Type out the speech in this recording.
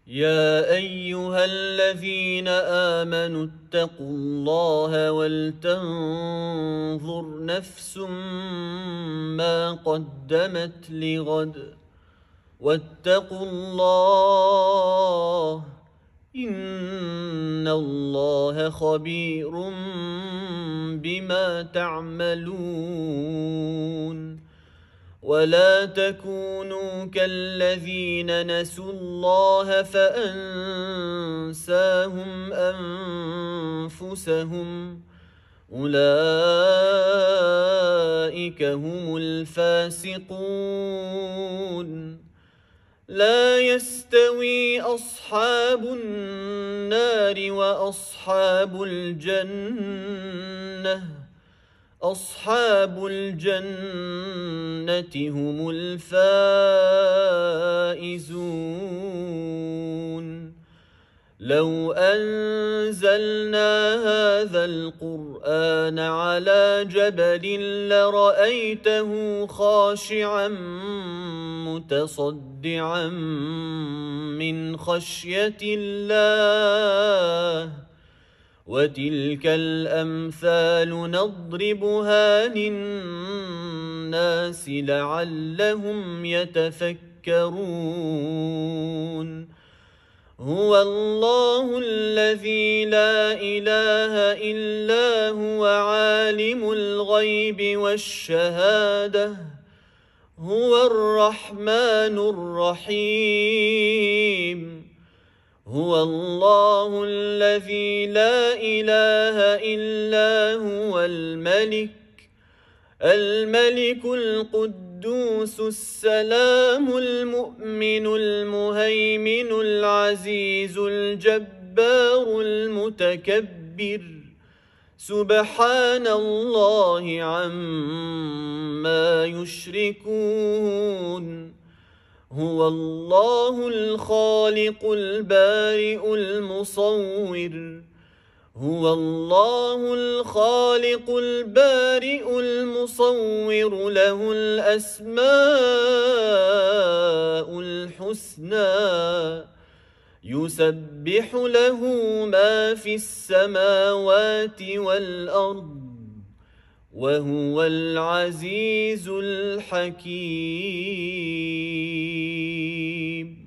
يا أيها الذين آمنوا اتقوا الله ولتنظر نفس ما قدمت لغد واتقوا الله إن الله خبير بما تعملون ولا تكونوا كالذين نسوا الله فأنساهم أنفسهم أولئك هم الفاسقون لا يستوي أصحاب النار وأصحاب الجنة أصحاب الجنة هم الفائزون لو أنزلنا هذا القرآن على جبل لرأيته خاشعا متصدعا من خشية الله وتلك الأمثال نضربها للناس لعلهم يتفكرون هو الله الذي لا إله إلا هو عالم الغيب والشهادة هو الرحمن الرحيم هو الله الذي لا إله إلا هو الملك القدوس السلام المؤمن المهيمن العزيز الجبار المتكبر سبحان الله عما يشركون هو الله الخالق البارئ المصور هو الله الخالق البارئ المصور له الأسماء الحسنى يسبح له ما في السماوات والأرض وهو العزيز الحكيم.